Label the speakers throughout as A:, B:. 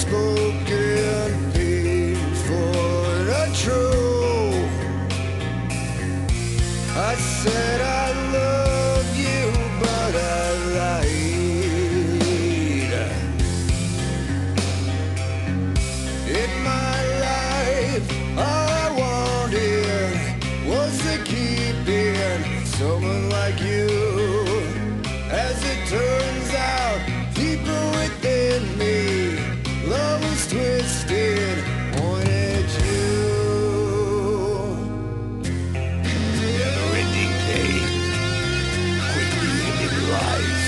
A: unspoken, painful and true. I said I love you, but I lied. In my life, all I wanted was to keep in someone like you. As it turns out, deeper within me, love was twisted, pointed you. Never-ending pain, quickly ending life.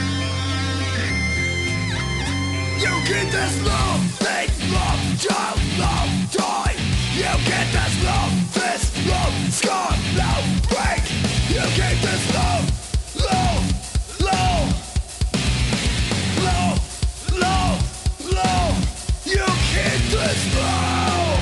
A: You get this love, faith, love, child, love, joy. You get this love, fist, love, scar, love, break. You get this love, love, love, love, love, love. You get this love.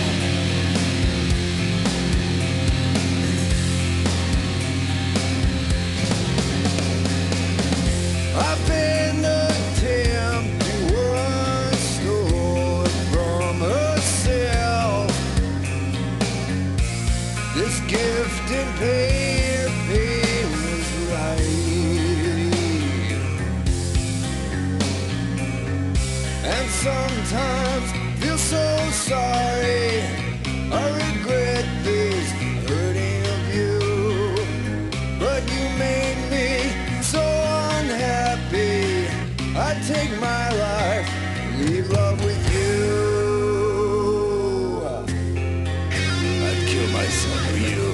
A: I've been attempting what's stolen from herself. This gift and pain was right. And sometimes feel so sorry. I regret this hurting of you. But you made me so unhappy. I'd take my life, leave love with you. I'd kill myself for you.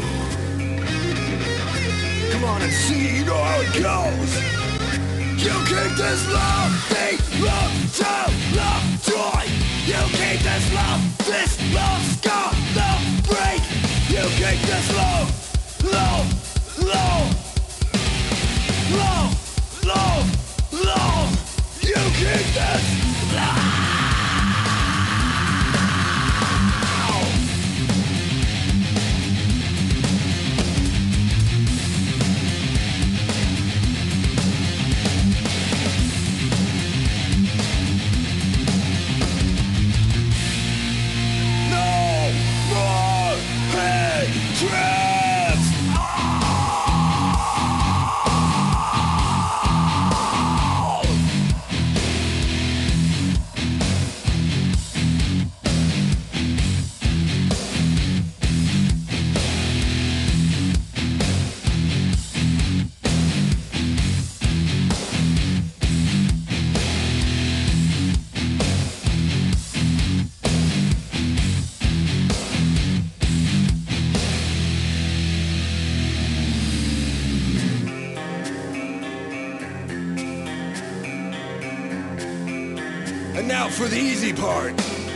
A: Come on and see, you know how it goes. You keep this love, faith, love, child, love, joy. You keep this love, this love, scar, love, break. You keep this love, love, love, love, love, love. You keep this love. No more hatreds. And now for the easy part.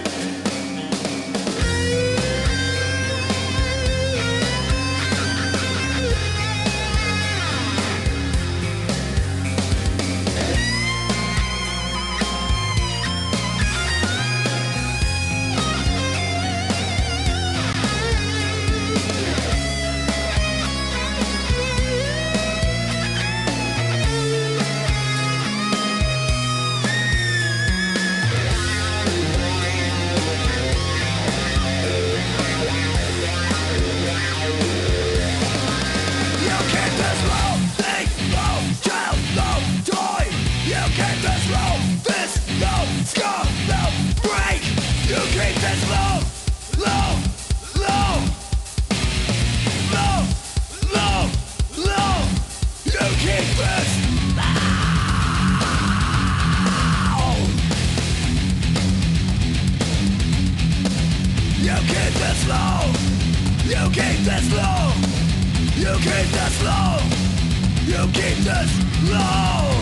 A: You keep this low. You keep this low. You keep this low.